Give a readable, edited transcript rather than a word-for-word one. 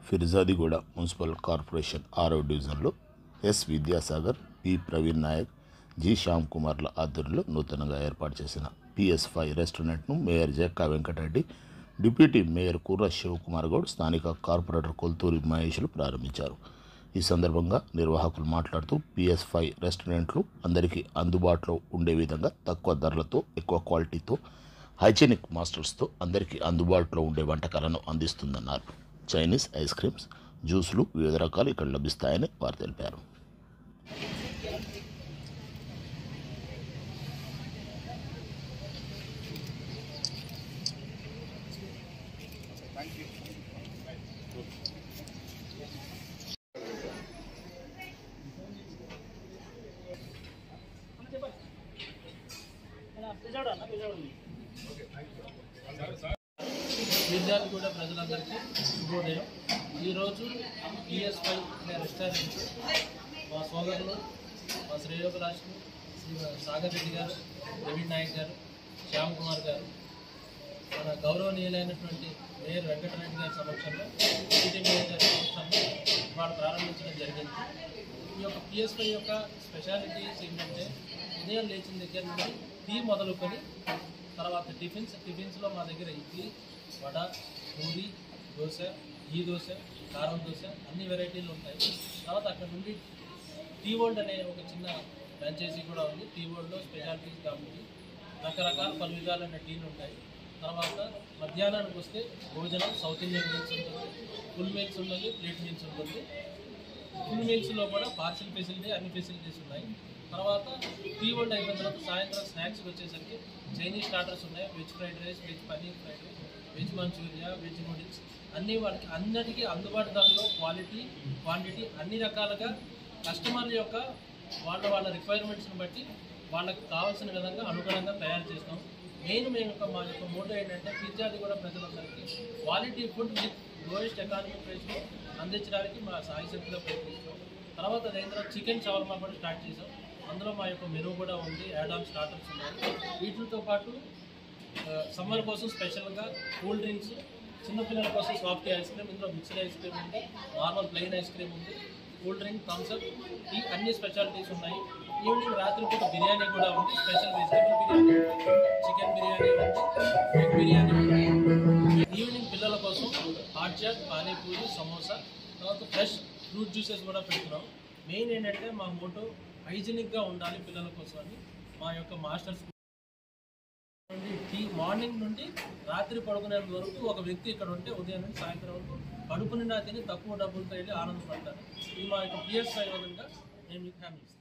Peerzadiguda municipal corporation 6వ డివిజన్లో S Vidyasagar, P Praveen Naik, G Shyam కుమార్ల ఆధ్వర్యంలో నూతనంగా ఏర్పాటు చేసిన PS5 రెస్టారెంట్ను mayor Jakka Venkatreddy, deputy mayor Kurra Sivakumar Goud, స్థానిక కార్పొరేటర్ కొల్తూరి మహేష్లు ప్రారంభించారు. ఈ సందర్భంగా నిర్వాహకులు మాట్లాడుతూ PS5 రెస్టారెంట్లు అందరికీ అందుబాటులో ఉండే విధంగా తక్కువ ధరలతో, ఎక్కువ క్వాలిటీతో, హైజీనిక్ మాస్టర్స్తో అందరికీ అందుబాటులో ఉండే వంటకాలను అందిస్తుందన్నారు. చైనీస్ ఐస్ క్రీమ్స్, జ్యూసులు వివిధ రకాలు ఇక్కడ లభిస్తాయని వారు తెలిపారు. విద్యార్థిగూడ ప్రజలందరికీ శుభోదయం. ఈరోజు PS5 రెస్టారెంట్ మా సోదరులు, మా శ్రేయోభిలాషులు శ్రీ సాగర్ రెడ్డి గారు, ప్రవీణ్ నాయక్ గారు, శ్యామ్ కుమార్ గారు, మన గౌరవనీయులైనటువంటి మేయర్ వెంకటరెడ్డి గారి సమక్షంలో, డిప్యూటీ మేయర్ గారి సమక్షంలో వాళ్ళు ప్రారంభించడం జరిగింది. ఈ యొక్క PS5 యొక్క స్పెషాలిటీస్ ఏంటంటే ఉదయం లేచిన దగ్గర నుండి టీ మొదలుకొని తర్వాత టిఫిన్స్లో మా దగ్గర ఇడ్లీ, వడ, పూరి, దోశ, ఈ దోశ, కారం దోశ అన్ని వెరైటీలు ఉంటాయి. తర్వాత అక్కడ నుండి టీ వరల్డ్ అనే ఒక చిన్న ఫ్రాంచైజీ కూడా ఉంది. టీ వరల్డ్లో స్పెషాలిటీస్ కాబట్టి రకరకాల పలు విధాలైన టీలు ఉంటాయి. తర్వాత మధ్యాహ్నానికి వస్తే భోజనం సౌత్ ఇండియన్ మీల్స్ ఉంటుంది, ఫుల్ మీల్స్ ఉంటుంది, ప్లేట్ మీల్స్ ఉంటుంది. ఫుల్ మీల్స్లో కూడా పార్సిల్ ఫెసిలిటీ, అన్ని ఫెసిలిటీస్ ఉన్నాయి. తర్వాత టీ వరల్డ్ అయిపోయిన తర్వాత సాయంత్రం స్నాక్స్కి వచ్చేసరికి చైనీస్ స్టార్టర్స్ ఉన్నాయి. Veg fried rice, veg paneer fried rice, veg Manchuria, veg noodles అన్నీ వాళ్ళకి అందరికీ అందుబాటు ధరలో క్వాలిటీ, క్వాంటిటీ అన్ని రకాలుగా కస్టమర్ల యొక్క వాళ్ళ రిక్వైర్మెంట్స్ని బట్టి వాళ్ళకి కావాల్సిన విధంగా అనుగుణంగా తయారు చేస్తాం. మేము మా యొక్క మోటో ఏంటంటే ఫిర్జాదిగూడ ప్రజలందరికీ quality food with lowest economic ప్రైస్లో అందించడానికి మా సాయశక్తిలో ప్రయత్నిస్తాం. తర్వాత అదైన చికెన్ షవర్మా కూడా స్టార్ట్ చేసాం. అందులో మా యొక్క మెనూ కూడా ఉంది, యాడ్ ఆన్ స్టార్టర్స్ ఉన్నాయి. వీటితో పాటు సమ్మర్ కోసం స్పెషల్గా కూల్ డ్రింక్స్, చిన్నపిల్లల కోసం సాఫ్ట్ ఐస్ క్రీమ్, ఇందులో మిక్స్డ్ ఐస్ క్రీమ్ ఉంది, నార్మల్ ప్లెయిన్ ఐస్ క్రీమ్ ఉంది, కూల్ డ్రింక్, థమ్స్అప్, ఈ అన్ని స్పెషాలిటీస్ ఉన్నాయి. ఈవినింగ్ రాత్రిపూట బిర్యానీ కూడా ఉంది, special vegetable biryani, chicken biryani ఉంది, ఎగ్ బిర్యానీ ఉంది. ఈవినింగ్ పిల్లల కోసం హాట్ చాట్, పానీపూరి, సమోసా, తర్వాత ఫ్రెష్ ఫ్రూట్ జ్యూసెస్ కూడా పెడుతున్నాం. మెయిన్ ఏంటంటే మా మోటో హైజీనిక్గా ఉండాలి పిల్లల కోసం అని మా యొక్క మాస్టర్స్ మార్నింగ్ నుండి రాత్రి పడుకునేంత వరకు ఒక వ్యక్తి ఇక్కడ ఉంటే ఉదయం నుండి సాయంత్రం వరకు కడుపు నిండా తిని తక్కువ డబ్బులతో వెళ్ళి ఆనందపడతారు. ఈ మా యొక్క PS5 విధంగా మేము మీకు హామీ ఇస్తాం.